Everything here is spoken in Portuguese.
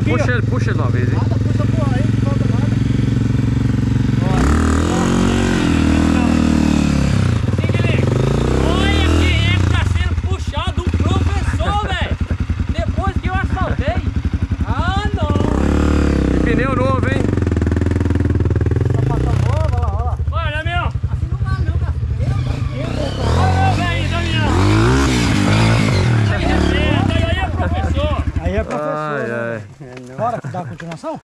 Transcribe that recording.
puxa ele uma vez, hein? Nada, puxa por aí, não falta nada. Olha quem é que tá sendo puxado, o professor, velho. Depois que eu assaltei. Ah, não. E pneu novo, hein? Sapatão novo, olha lá, olha lá. Olha, meu. Assim não vale não, cara. Olha, velho, Damião. Aí é professor. Aí é professor. Ai, né? ai. Bora dar continuação?